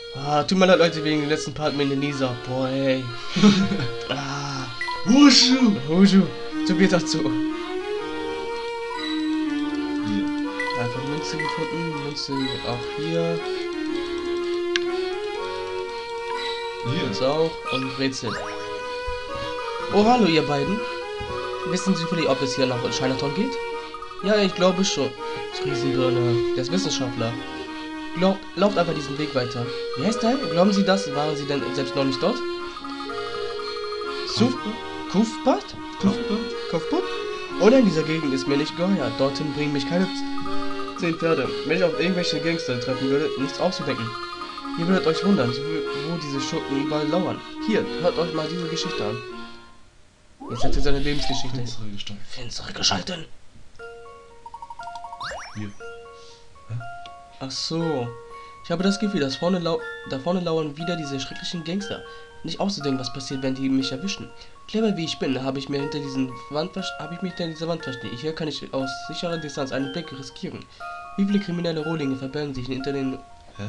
Tut mir leid, Leute, wegen dem letzten Part mit der Nisa. Boah, ey. Hushu. So geht das zu. Hier. Einfach Münze gefunden. Münze auch hier. Hier. Das auch. Und Rätsel. Oh, hallo, ihr beiden. Wissen Sie vielleicht, ob es hier nach Chinatown geht? Ja, ich glaube schon. Das Riesenbirne. Der ist Wissenschaftler. Lauft einfach diesen Weg weiter. Wie heißt der? Glauben Sie das? Waren Sie denn selbst noch nicht dort? Kufpat? Kufput? Oh nein, dieser Gegend ist mir nicht geheuer. Dorthin bringen mich keine 10 Pferde. Wenn ich auf irgendwelche Gangster treffen würde, nichts auszudenken. Ihr würdet euch wundern, wo diese Schurken überall lauern. Hier, hört euch mal diese Geschichte an. Jetzt hat er seine Lebensgeschichte. Finstere Gestalt. Finstere Gestalten. Hier. Ach so. Ich habe das Gefühl, da vorne lauern wieder diese schrecklichen Gangster. Nicht auszudenken, was passiert, wenn die mich erwischen. Clever wie ich bin, habe ich mich hinter dieser Wand versteckt. Hier kann ich aus sicherer Distanz einen Blick riskieren. Wie viele kriminelle Rohlinge verbergen sich hinter den... Hä?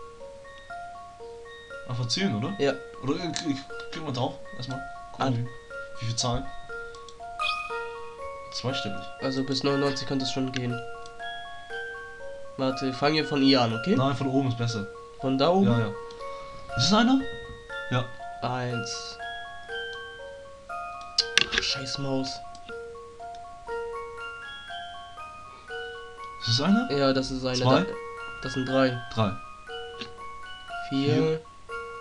Einfach zählen, oder? Ja. Oder ich klick mal drauf. Erstmal. Gucken, wie viel Zahlen? Zweistellig. Also bis 99 könnte es schon gehen. Warte, fangen wir von I an, okay? Nein, von oben ist besser. Von da oben? Ja, ja. Ist es einer? Ja. 1. Ach, scheiß Maus. Ist es einer? Ja, das ist eine. 2? Das sind 3. 3. 4.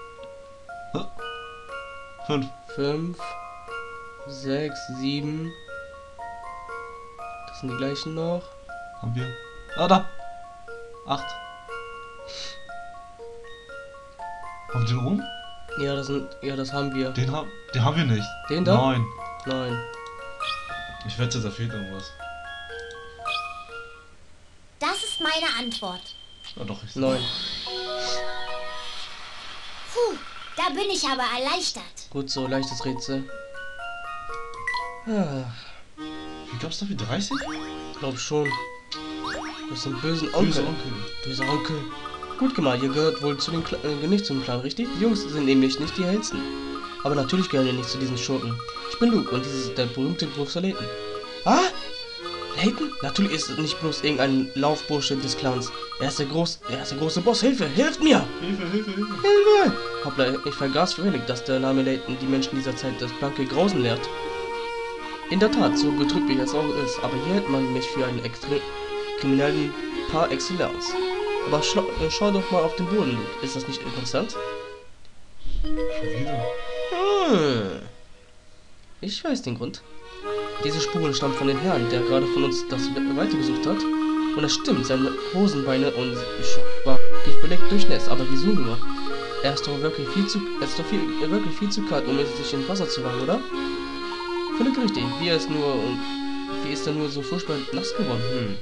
5. 5. 6, 7. Das sind die gleichen noch. Haben wir. Ah, da. 8. Haben wir den oben? Ja, das haben wir. Den haben wir nicht. Den da? Nein. Nein. Ich wette, da fehlt irgendwas. Das ist meine Antwort. Ja, doch, ich 9. Puh, da bin ich aber erleichtert. Gut so, leichtes Rätsel. Wie gab's dafür? 30? Glaub schon. Das sind bösen Onkel. Böse Onkel. Böser Onkel. Gut gemacht, ihr gehört wohl zu den nicht zum Clan, richtig? Die Jungs sind nämlich nicht die hellsten. Aber natürlich gehören wir nicht zu diesen Schurken. Ich bin Luke und dieses ist der berühmte Professor Layton. Ah? Layton? Natürlich ist es nicht bloß irgendein Laufbursche des Clans. Er ist der große Boss. Hilfe! Hilft mir! Hilfe! Hoppla, ich vergaß völlig, dass der Name Layton die Menschen dieser Zeit das blanke Grausen lehrt. In der Tat, so betrüblich es auch ist, aber hier hält man mich für einen Kriminellen par excellence. Aber schau doch mal auf den Boden, Luke. Ist das nicht interessant? Schon wieder. Ich weiß den Grund. Diese Spuren stammen von den Herrn, der gerade von uns das Weite gesucht hat. Und es stimmt, seine Hosenbeine und war belegt durch Netz, aber wieso nur? Er ist doch wirklich viel zu kalt, um sich in Wasser zu wagen, oder? Völlig richtig. Wie ist er nur so furchtbar nass geworden?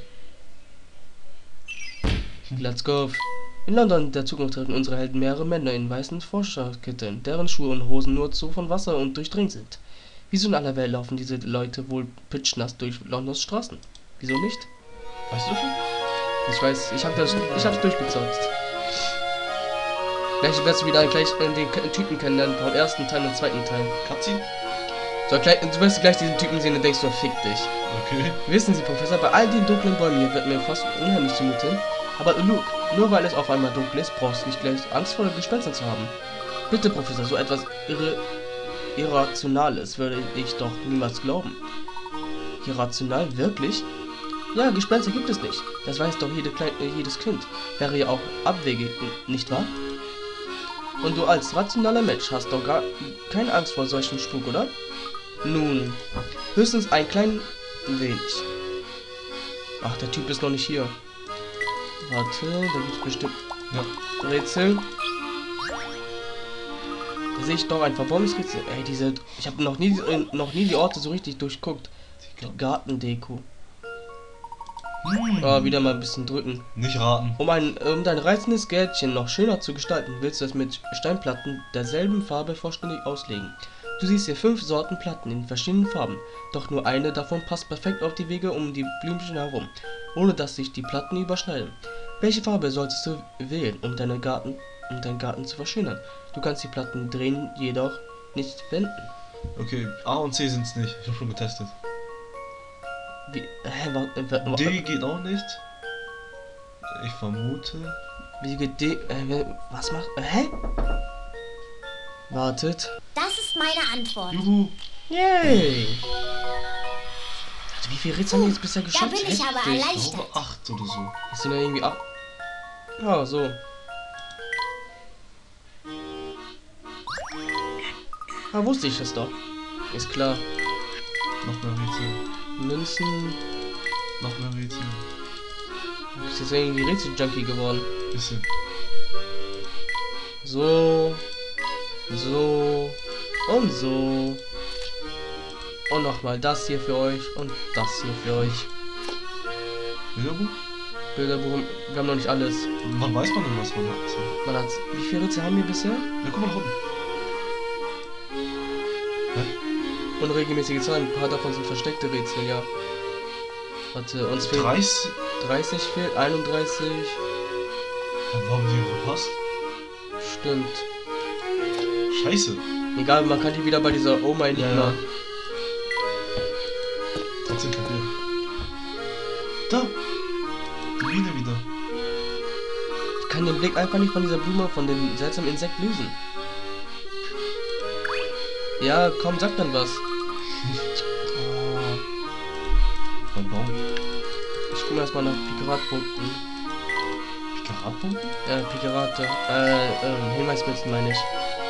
Let's go. In London der Zukunft treffen unsere Helden mehrere Männer in weißen Forscherkitteln, deren Schuhe und Hosen nur so von Wasser und durchdringt sind. Wieso in aller Welt laufen diese Leute wohl pitschnass durch Londons Straßen? Wieso nicht? Weißt du schon? Ich weiß, ich hab's durchgezockt. Gleich wirst du wieder den Typen kennenlernen vom ersten Teil und zweiten Teil. Cutscene? So, du wirst gleich diesen Typen sehen und denkst du, fick dich. Okay. Wissen Sie, Professor, bei all den dunklen Bäumen hier wird mir fast unheimlich zumute. Aber Luke, nur weil es auf einmal dunkel ist, brauchst du nicht gleich Angst vor Gespenstern zu haben. Bitte, Professor, so etwas Irrationales würde ich doch niemals glauben. Irrational? Wirklich? Ja, Gespenster gibt es nicht. Das weiß doch jedes Kind. Wäre ja auch abwegig, nicht wahr? Und du als rationaler Mensch hast doch gar keine Angst vor solchen Spuk, oder? Nun, höchstens ein klein wenig. Ach, der Typ ist noch nicht hier. Warte, da gibt's bestimmt Rätsel. Da sehe ich doch ein verborgenes Rätsel. Ey, ich habe noch nie die Orte so richtig durchguckt. Gartendeko. Wieder mal ein bisschen drücken. Nicht raten. Um dein reizendes Gärtchen noch schöner zu gestalten, willst du es mit Steinplatten derselben Farbe vollständig auslegen. Du siehst hier 5 Sorten Platten in verschiedenen Farben, doch nur eine davon passt perfekt auf die Wege um die Blümchen herum, ohne dass sich die Platten überschneiden. Welche Farbe solltest du wählen, um deinen Garten um deinen Garten zu verschönern. Du kannst die Platten drehen, jedoch nicht wenden. Okay, A und C sind's nicht. Ich habe schon getestet. Wie, D geht auch nicht. Ich vermute. Wie geht D? Was macht? Hä? Wartet. Das ist meine Antwort. Juhu. Yay! Also wie viele Rätsel haben wir jetzt bisher Da geschafft? bin ich aber Heftig. Ich erleichtert. glaube 8 oder so. Das sind ja irgendwie 8. Ja, so. Ah, wusste ich das doch. Ist klar. Noch mehr Rätsel. Münzen. Noch mehr Rätsel. Du bist jetzt irgendwie Rätsel-Junkie geworden. Bisschen. So. So. Und so. Und nochmal das hier für euch. Und das hier für euch. Bilderbuch? Bilderbuch. Wir haben noch nicht alles. Wann weiß man denn, was man hat? Man hat. Wie viele Rätsel haben wir bisher? Ja, guck mal nach unten. Unregelmäßige Zahlen. Ein paar davon sind versteckte Rätsel, ja. Warte, uns fehlt 30? 30 fehlt, 31. Ja, wo haben die verpasst? Stimmt. Scheiße. Egal, man kann die wieder bei dieser Oma in Ja, Lima. ja. Trotzdem kapiert. Da! Die Biene wieder. Ich kann den Blick einfach nicht von dieser Blume, von dem seltsamen Insekt lösen. Ja, komm, sag dann was. Oh, Beim Baum. ich gucke erstmal nach Pikeratpunkten. Pikeratpunkte? Pikerate. Hinweismünzen meine ich.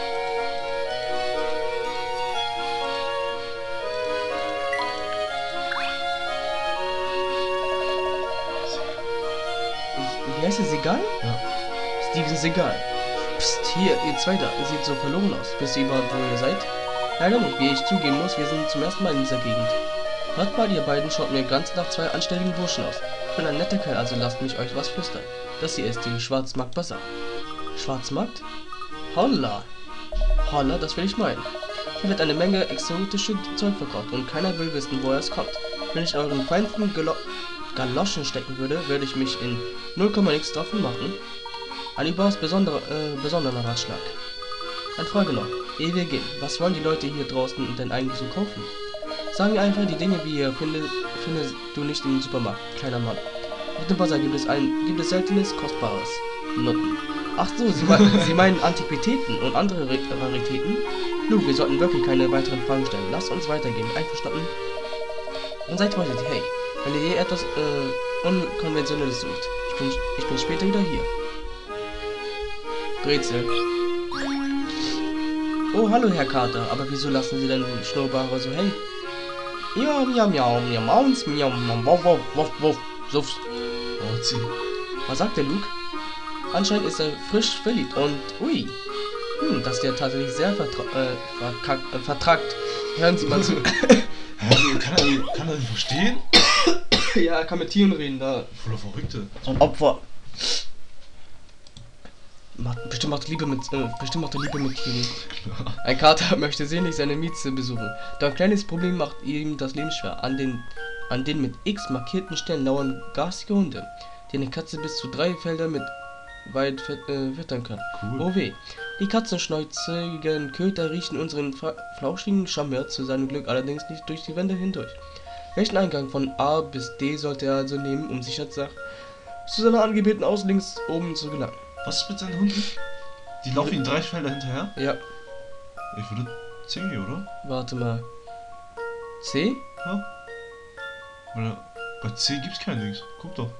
Wie heißt es? Segal? Ja. Steven Segal. Psst, hier, ihr zwei da. Ihr seht so verloren aus. Wisst ihr überhaupt, wo ihr seid? Leider nicht, wie ich zugeben muss, wir sind zum ersten Mal in dieser Gegend. Hört mal, ihr beiden schaut mir ganz nach zwei anständigen Burschen aus. Ich bin ein netter Kerl, also lasst mich euch was flüstern. Das hier ist die Schwarzmarkt Bazaar. Schwarzmarkt? Holla! Holla, das will ich meinen. Hier wird eine Menge exotische Zeug verkauft und keiner will wissen, woher es kommt. Wenn ich euren feinsten Galoschen stecken würde, würde ich mich in 0, nix davon machen. Ein überaus besonderer Ratschlag. Eine Frage noch, ehe wir gehen, was wollen die Leute hier draußen denn eigentlich so kaufen? Sagen wir einfach, die Dinge, wie ihr findest du nicht im Supermarkt, kleiner Mann. Auf dem Bazar gibt es seltenes, kostbares. Noten. Ach so, Sie meinen Antiquitäten und andere Raritäten? Nun, wir sollten wirklich keine weiteren Fragen stellen. Lasst uns weitergehen, einverstanden? Und seid vorsichtig, hey, wenn ihr je etwas Unkonventionelles sucht. Ich bin später wieder hier. Brezel. Oh, hallo Herr Carter, aber wieso lassen Sie denn den Schnurrbare so hell? Ja, miau, miau, miau, mauns, miau, miau, wuff, wuff, wuff, wuff, suffs. Oh, zieh. Was sagt der Luke? Anscheinend ist er frisch verliebt und ui. Das ist ja tatsächlich sehr vertrackt. Hören Sie mal zu. Hä, kann er nicht verstehen? Ja, er kann mit Tieren reden, da. Voller Verrückte. So ein Opfer. Bestimmt macht er Liebe mit Tieren. Ein Kater möchte sehnlich seine Mieze besuchen. Doch ein kleines Problem macht ihm das Leben schwer. An den mit X markierten Stellen lauern garstige Hunde, die eine Katze bis zu 3 Felder mit weit füttern kann. Cool. Oh weh. Die katzenschnäuzigen Köter riechen unseren flauschigen Schammer zu seinem Glück allerdings nicht durch die Wände hindurch. Welchen Eingang von A bis D sollte er also nehmen, um sicher zu seiner Angebeteten aus links oben zu gelangen? Was ist mit seinen Hunden? Die laufen ihm 3 Felder hinterher? Ja, Ich würde C, oder? warte mal. C? Ja. Weil bei C gibt's kein Dings. Guck doch.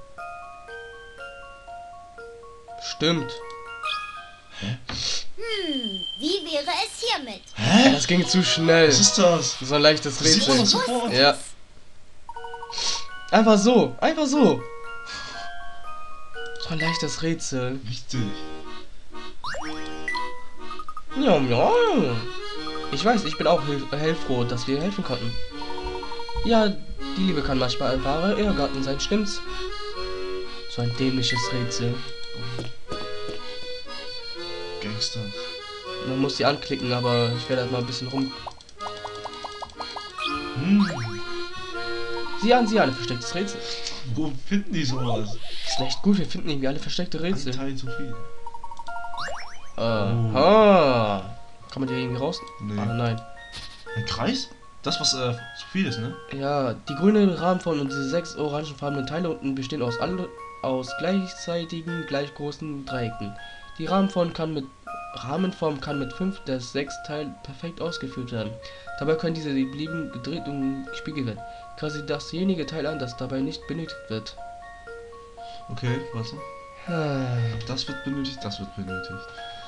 Stimmt. Wie wäre es hiermit? Hä? Das ging zu schnell. Was ist das? So ein leichtes Das sieht man Rätsel. doch sofort. Ja. Einfach so. Einfach so. So ein leichtes Rätsel. Richtig. Ja, ja. Ich weiß, ich bin auch heilfroh, dass wir helfen konnten. Ja, die Liebe kann manchmal ein wahrer Irrgarten sein, stimmt's? So ein dämliches Rätsel. Gangsters. Man muss die anklicken, aber ich werde halt mal ein bisschen rum. Sieh an, verstecktes Rätsel. Wo finden die sowas? Ist echt gut, wir finden irgendwie alle versteckte Ein Rätsel. Teil zu viel. Aha. Kann man die irgendwie raus? Nee. Ah, nein. Ein Kreis? Das, was zu viel ist, ne? Ja, die grüne Rahmenform und diese 6 orangenfarbenen Teile unten bestehen aus gleichzeitigen, gleich großen Dreiecken. Die Rahmenform kann mit 5 der 6 Teilen perfekt ausgeführt werden. Dabei können diese beliebig gedreht und gespiegelt werden. Quasi dasjenige Teil an, das dabei nicht benötigt wird. Okay, warte. Das wird benötigt, das wird benötigt.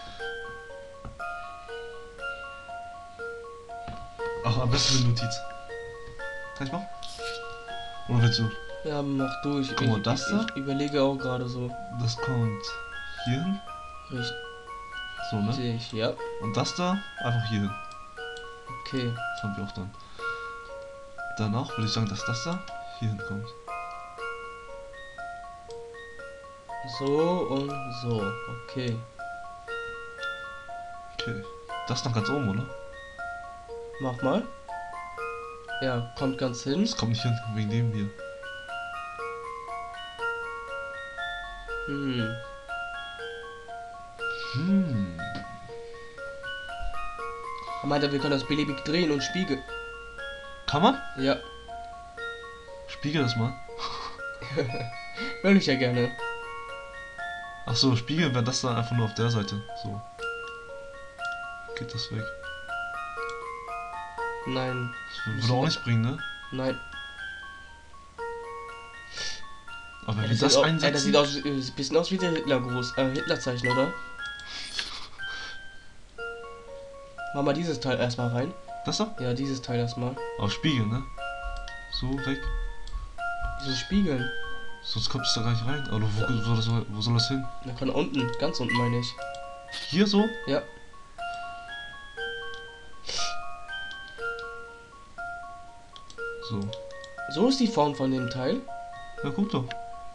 Ach, am besten eine Notiz. Kann ich machen? Oder willst du? Ja, mach du. Ich, Guck mal, das da? ich überlege auch gerade so. Das kommt hier hin. So, ne? Richtig, ja. Und das da einfach hier hin. Okay. Das haben wir auch dann. Danach würde ich sagen, dass das da hier hinkommt. So und so. Okay. Okay. Das noch ganz oben, oder? Mach mal. Ja, kommt ganz hin. Das kommt nicht hin, wegen dem hier. Er meinte, wir können das beliebig drehen und spiegeln. Kann man? Ja, Spiegel das mal. würde ich ja gerne. Ach so, spiegeln wäre das dann einfach nur auf der Seite. So. Geht das weg. Nein, Das würde auch nicht bringen, ne? nein. Aber wenn Ja, wir das sieht einsetzen... das sieht aus, ein bisschen aus wie der Hitlergruß, Hitlerzeichen, oder? Mach mal dieses Teil erstmal rein. Das da? Ja, dieses Teil erstmal. Auf Spiegel, ne? So, weg. Wieso spiegeln? Sonst kommt es da gar nicht rein. Aber wo soll das hin? Na, kann unten, ganz unten meine ich. Hier so? Ja. So. So ist die Form von dem Teil. Ja, guck doch.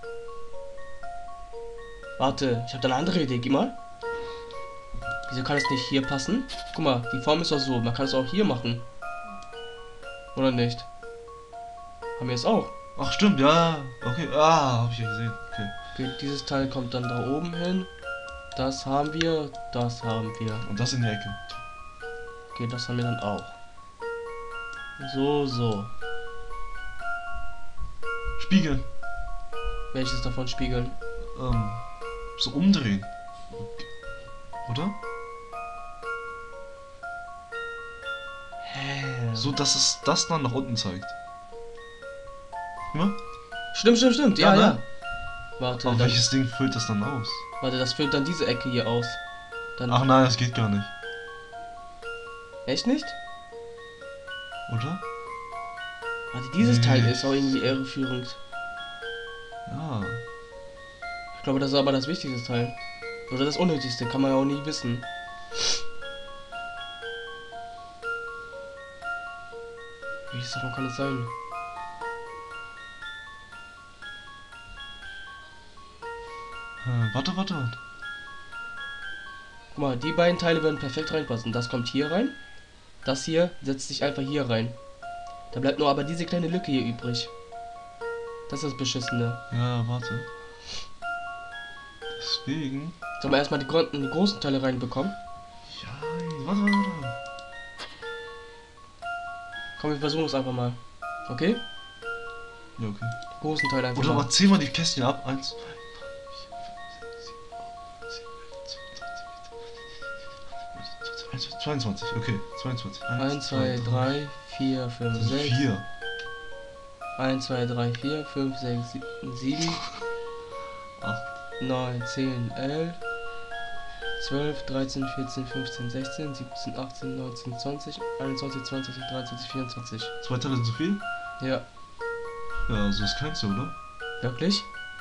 Warte, ich habe da eine andere Idee. Geh mal. Wieso kann es nicht hier passen? Guck mal, die Form ist doch so. Man kann es auch hier machen. Oder nicht? Haben wir es auch. Ach, stimmt, ja. Okay, hab ich ja gesehen. Okay. Okay, dieses Teil kommt dann da oben hin. Das haben wir, das haben wir. Und das in die Ecke. Okay, das haben wir dann auch. So, so. Spiegeln. Welches davon spiegeln? So umdrehen. Oder? Hä? So, dass es das dann nach unten zeigt. Ja? Stimmt, stimmt, stimmt. Ja, Ja, ja. ne? Warte, Aber dann, welches Ding füllt das dann aus? warte, das füllt dann diese Ecke hier aus. Dann, Ach nein, das geht gar nicht. echt nicht? Oder? Warte, dieses Nee. Teil ist auch irgendwie irreführend. Ja. Ich glaube, das ist aber das wichtigste Teil. Oder das unnötigste, kann man ja auch nie wissen. Welches davon kann es sein? Warte. Guck mal, die beiden Teile würden perfekt reinpassen. Das kommt hier rein. Das hier setzt sich einfach hier rein. Da bleibt nur aber diese kleine Lücke hier übrig. Das ist das Beschissene. Ja, warte. Deswegen. Sollen wir erstmal die großen Teile reinbekommen? Ja, warte. Komm, wir versuchen es einfach mal. Okay? Ja, okay. Die großen Teile einfach Oder mal. aber zähl mal die Kästchen ab. 1, 22, okay, 22. 1, 2, 3, 4, 5, 6. 4. 1, 2, 3, 4, 5, 6, 7, 8. 9, 10, 11, 12, 13, 14, 15, 16, 17, 18, 19, 20, 21, 22, 23, 24. 2 Teile sind zu viel? Ja, Ja, also das kleinste, oder? wirklich?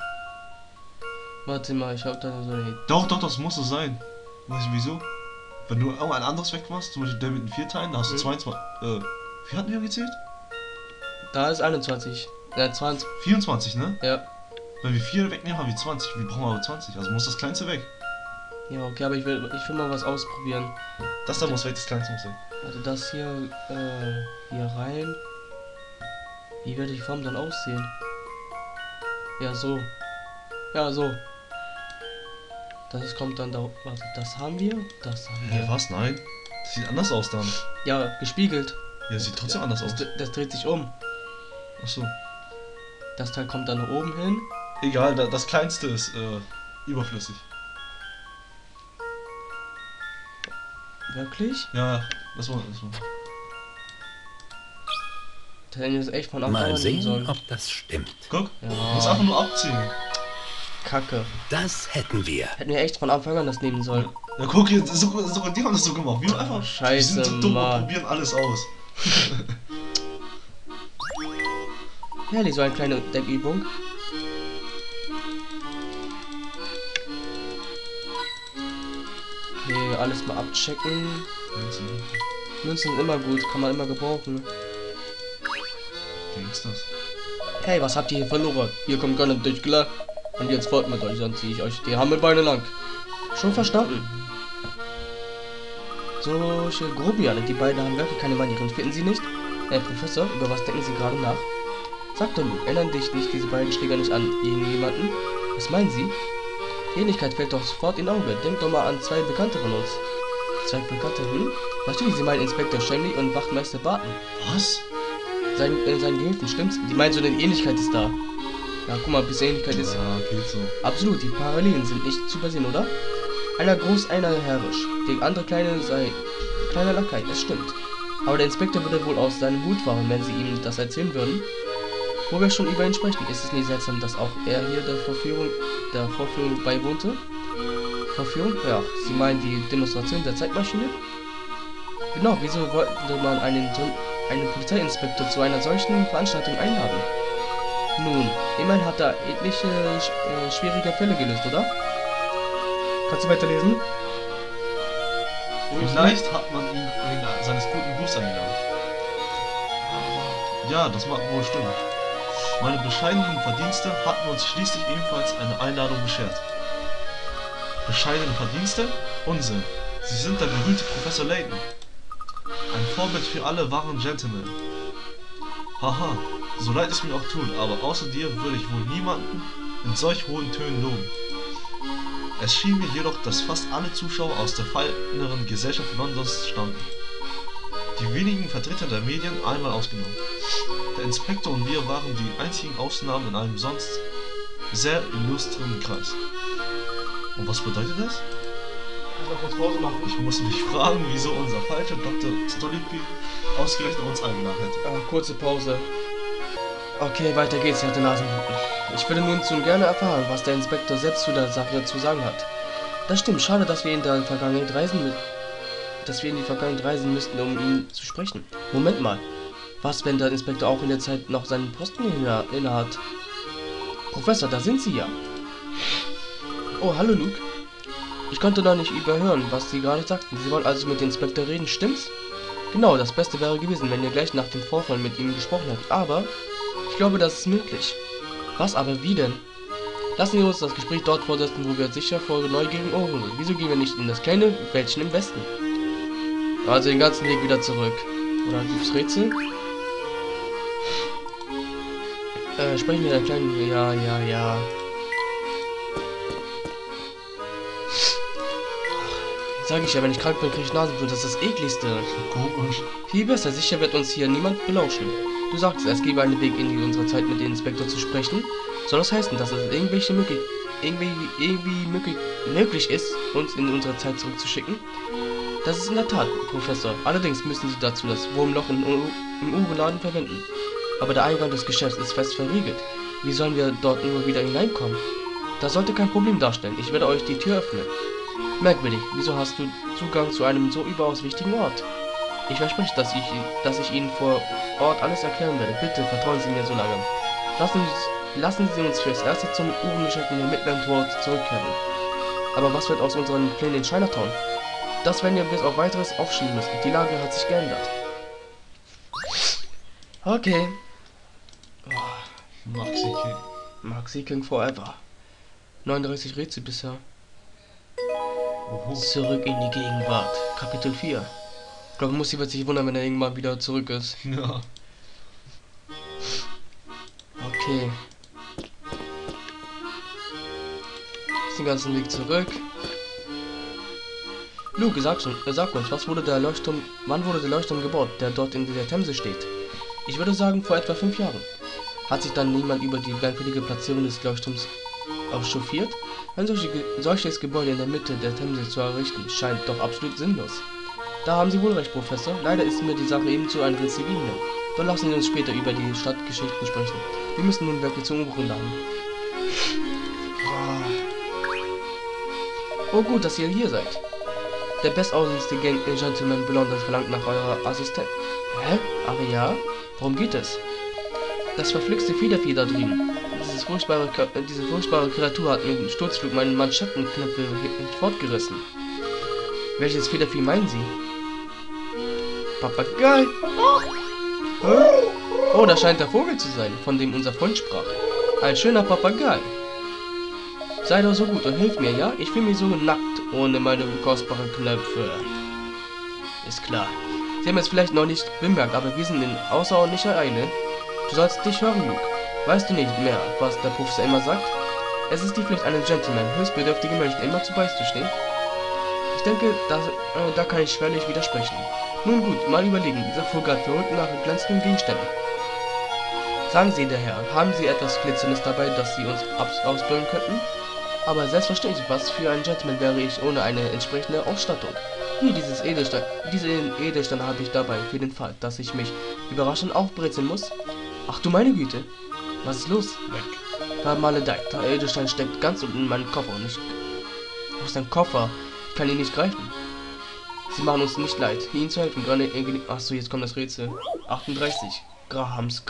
Warte mal, ich hab da so eine... Doch, das muss es sein. Weißt du wieso? Wenn du irgendein anderes wegmachst, zum Beispiel der mit den 4 Teilen, da hast du 22. Wie hatten wir gezählt? Da ist 21. 20. 24, ne? Ja. Wenn wir 4 wegnehmen, haben wir 20. Wir brauchen aber 20. Also muss das kleinste weg. Ja, okay, aber ich will mal was ausprobieren. Das da muss weg, das kleinste muss weg. Also das hier, hier rein. Wie wird die Form dann aussehen? Ja, so. Ja, so. Das kommt dann da. Warte, das haben wir? Das haben Hä, wir. was? Nein. Das sieht anders aus dann. Ja, gespiegelt. Ja, sieht trotzdem anders aus. Das dreht sich um. Achso. Das Teil kommt dann nach oben hin. Egal, das kleinste ist überflüssig. Wirklich? Ja, das war. Der hätte das echt von Anfang Mal an nehmen sehen, sollen. ob das stimmt. Guck, Ja. du musst einfach nur abziehen. Kacke. Das hätten wir. Hätten wir echt von Anfang an das nehmen sollen. Ja, guck hier, sogar die haben das so gemacht. Wir einfach. Scheiße, die sind so dumm Mann. und probieren alles aus. Ja, die so eine kleine Deckübung. Okay, alles mal abchecken. Münzen sind immer gut, kann man immer gebrauchen. Gangsters. Hey, was habt ihr hier verloren? Hier kommt gar nicht durch klar. Und jetzt fort mit euch, sonst ziehe ich euch die Hammelbeine lang. Schon verstanden. Solche Grobiane, die beiden haben wirklich keine Manieren, finden Sie nicht? Herr Professor, über was denken Sie gerade nach? Sag doch, Luke, erinnern dich nicht diese beiden Schläger nicht an irgendjemanden? Was meinen Sie? Die Ähnlichkeit fällt doch sofort in Auge. Denkt doch mal an zwei Bekannte von uns. Zwei Bekannte, Natürlich, Sie meinen Inspektor Shanley und Wachtmeister Barton. Was? Sein Gehilfen, stimmt's? Die meinen so, eine Ähnlichkeit ist da. Ja, guck mal, bis Ähnlichkeit ist. Ja, geht so. Absolut, die Parallelen sind nicht zu übersehen, oder? Einer groß, einer herrisch. Die andere kleine sei kleiner Lakai, es stimmt. Aber der Inspektor würde wohl aus seinem Hut fahren, wenn Sie ihm das erzählen würden. Wo wir schon über ihn sprechen, ist es nicht seltsam, dass auch er hier der Vorführung beiwohnte? Vorführung? Ja, Sie meinen die Demonstration der Zeitmaschine? Genau, wieso wollte man einen Polizeiinspektor zu einer solchen Veranstaltung einladen? Nun, immerhin hat er etliche schwierige Fälle gelöst, oder? Kannst du weiterlesen? Vielleicht hat man ihn wegen seines guten Buchs eingeladen. Ja, das mag wohl stimmen. Meine bescheidenen Verdienste hatten uns schließlich ebenfalls eine Einladung beschert. Bescheidene Verdienste? Unsinn. Sie sind der berühmte Professor Layton. Ein Vorbild für alle wahren Gentlemen. Haha, so leid es mir auch tut, aber außer dir würde ich wohl niemanden in solch hohen Tönen loben. Es schien mir jedoch, dass fast alle Zuschauer aus der feineren Gesellschaft Londons stammten. Die wenigen Vertreter der Medien einmal ausgenommen. Der Inspektor und wir waren die einzigen Ausnahmen in einem sonst sehr illustren Kreis. Und was bedeutet das? Kannst du kurz Pause machen? Ich muss mich fragen, wieso unser falscher Dr. Stolipi ausgerechnet uns eingeladen hätte. Kurze Pause. Okay, weiter geht's, er hatte Nasenbluten. Ich würde nun gerne erfahren, was der Inspektor selbst zu der Sache zu sagen hat. Das stimmt, schade, dass wir in die Vergangenheit reisen müssten, um ihn zu sprechen. Moment mal. Was, wenn der Inspektor auch in der Zeit noch seinen Posten innehat? Professor, da sind Sie ja. Oh, hallo Luke. Ich konnte noch nicht überhören, was Sie gerade sagten. Sie wollen also mit dem Inspektor reden, stimmt's? Genau, das Beste wäre gewesen, wenn ihr gleich nach dem Vorfall mit ihm gesprochen hättet. Aber ich glaube, das ist möglich. Was aber, wie denn? Lassen Sie uns das Gespräch dort fortsetzen, wo wir sicher vor neugierigen Ohren sind. Wieso gehen wir nicht in das kleine Wäldchen im Westen? Also den ganzen Weg wieder zurück. Oder gibt's Rätsel? Sprechen wir einen kleinen... Ja. Sag ich ja, wenn ich krank bin, kriege ich Nasenblut. Das ist das ekligste. Komisch. Viel besser, sicher wird uns hier niemand belauschen. Du sagst, es gebe einen Weg in unsere Zeit mit dem Inspektor zu sprechen. Soll das heißen, dass es möglich ist, uns in unsere Zeit zurückzuschicken? Das ist in der Tat, Professor. Allerdings müssen Sie dazu das Wurmloch im Uhrenladen verwenden. Aber der Eingang des Geschäfts ist fest verriegelt. Wie sollen wir dort nur wieder hineinkommen? Das sollte kein Problem darstellen. Ich werde euch die Tür öffnen. Merkwürdig. Wieso hast du Zugang zu einem so überaus wichtigen Ort? Ich verspreche, dass ich Ihnen vor Ort alles erklären werde. Bitte vertrauen Sie mir so lange. Lassen Sie uns fürs Erste zum Uhrengeschäft in der mittleren Tor zurückkehren. Aber was wird aus unseren Plänen in Chinatown? Das werden wir bis auf weiteres aufschieben müssen. Die Lage hat sich geändert. Okay. Maxi King Forever. 39 Rätsel bisher. Zurück in die Gegenwart. Kapitel 4. Ich glaube, Musti wird sich wundern, wenn er irgendwann wieder zurück ist. Ja. Okay. Den ganzen Weg zurück. Luke, sag uns, wann wurde der Leuchtturm gebaut, der dort in der Themse steht? Ich würde sagen, vor etwa 5 Jahren. Hat sich dann niemand über die merkwürdige Platzierung des Leuchtturms echauffiert? Ein solches Gebäude in der Mitte der Themse zu errichten, scheint doch absolut sinnlos. Da haben Sie wohl recht, Professor. Leider ist mir die Sache ebenso ein Rätsel wie Ihnen. Doch lassen Sie uns später über die Stadtgeschichten sprechen. Wir müssen nun wirklich zum Umbruch gelangen. Oh gut, dass ihr hier seid. Der bestaussehendste Gentleman Blonde verlangt nach eurer Assistenz. Hä? Aber ja? Worum geht es? Das verflixte Federvieh da drüben. Diese furchtbare Kreatur hat mit dem Sturzflug meinen Manschettenknöpfe fortgerissen. Welches Federvieh meinen Sie? Papagei! Hä? Oh, das scheint der Vogel zu sein, von dem unser Freund sprach. Ein schöner Papagei. Sei doch so gut und hilf mir, ja? Ich fühle mich so nackt ohne meine kostbaren Knöpfe. Ist klar. Sie haben es vielleicht noch nicht bemerkt, aber wir sind in außerordentlicher Eile. Du sollst dich hören, Luke. Weißt du nicht mehr, was der Professor immer sagt? Es ist die Pflicht eines Gentleman, höchstbedürftige Menschen immer zu beizustehen. Ich denke, da kann ich schwerlich widersprechen. Nun gut, mal überlegen, dieser Vogel hat verrückt nach glänzenden Gegenständen. Sagen Sie, der Herr, haben Sie etwas Glitzerndes dabei, das Sie uns ausbilden könnten? Aber selbstverständlich, was für ein Gentleman wäre ich ohne eine entsprechende Ausstattung? Hier, diese Edelsteine habe ich dabei, für den Fall, dass ich mich überraschend aufbrezeln muss. Ach du meine Güte, was ist los? Weg. Vermaledeit, der Edelstein steckt ganz unten in meinem Koffer und wo ist dein Koffer? Ich kann ihn nicht greifen. Sie machen uns nicht leid, Ihnen zu helfen. Achso, jetzt kommt das Rätsel. 38. Grahams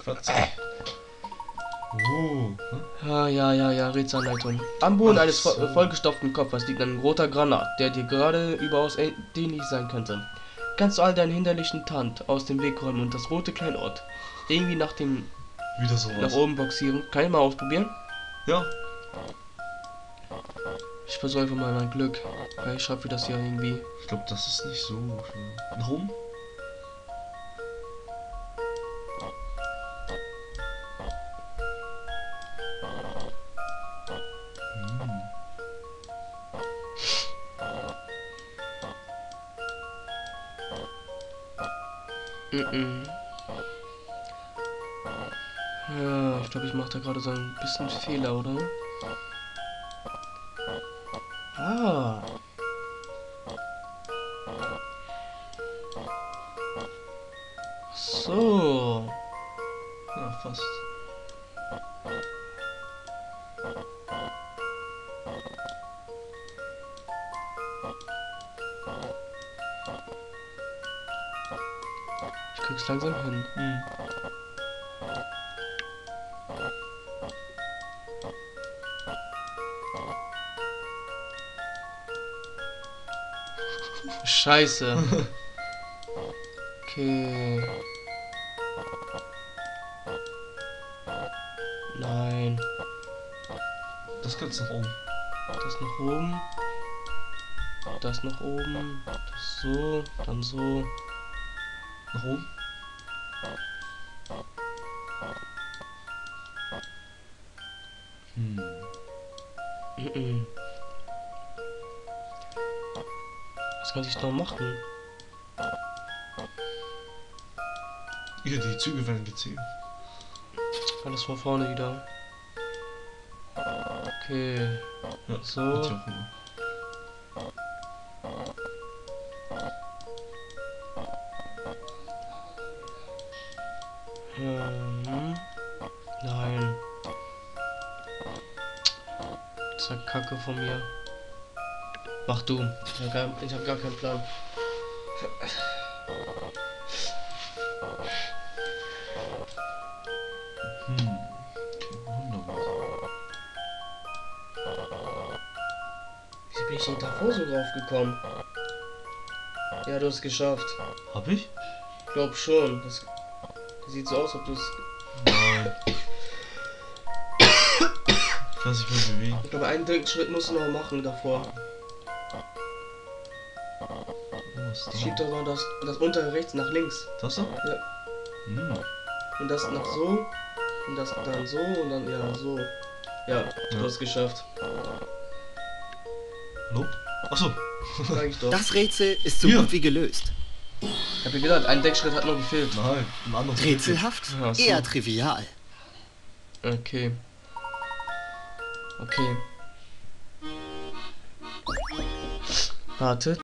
Ja, Rätselanleitung. Am Boden eines vollgestopften Koffers liegt ein roter Granat, der dir gerade überaus dienlich sein könnte. Kannst du all deinen hinderlichen Tand aus dem Weg räumen und das rote Kleinod irgendwie nach oben boxieren? Kann ich mal ausprobieren? Ja. Ich versuche einfach mal mein Glück. Vielleicht schaffe ich das hier irgendwie. Ich glaube, das ist nicht so schön. Nach oben? Ja, ich glaube, ich mache da gerade so ein bisschen Fehler, oder? Ah. So. Ja, fast. Ich krieg's langsam hin. Scheiße. Okay. Nein. Das kannst du nach oben. Das nach oben. Das nach oben. Das so. Dann so. Nach oben? Was kann ich noch machen? Ja, die Züge werden gezählt. Alles von vorne wieder. Okay. Ja, so. Nein. Das ist ja Kacke von mir. Mach du. Ich hab gar keinen Plan. Wunderbar. Wie bin ich denn davor so drauf gekommen? Ja, du hast es geschafft. Hab ich? Glaub schon. Das sieht so aus, ob du es... Nein. Ich kann sich mehr bewegen. Ich glaube, einen dritten Schritt musst du noch machen davor. Schieb doch noch das untere rechts nach links. Das da? Ja. Und das nach so. Und das dann so und dann ja so. Ja, du hast es geschafft. Nope. Achso. Sag ich doch. Das Rätsel ist so Hier. gut wie gelöst. Ich hab ja gesagt, ein Deckschritt hat noch gefehlt. Nein, ein anderes Rätselhaft? Ach so. Eher trivial. Okay. Okay. Wartet.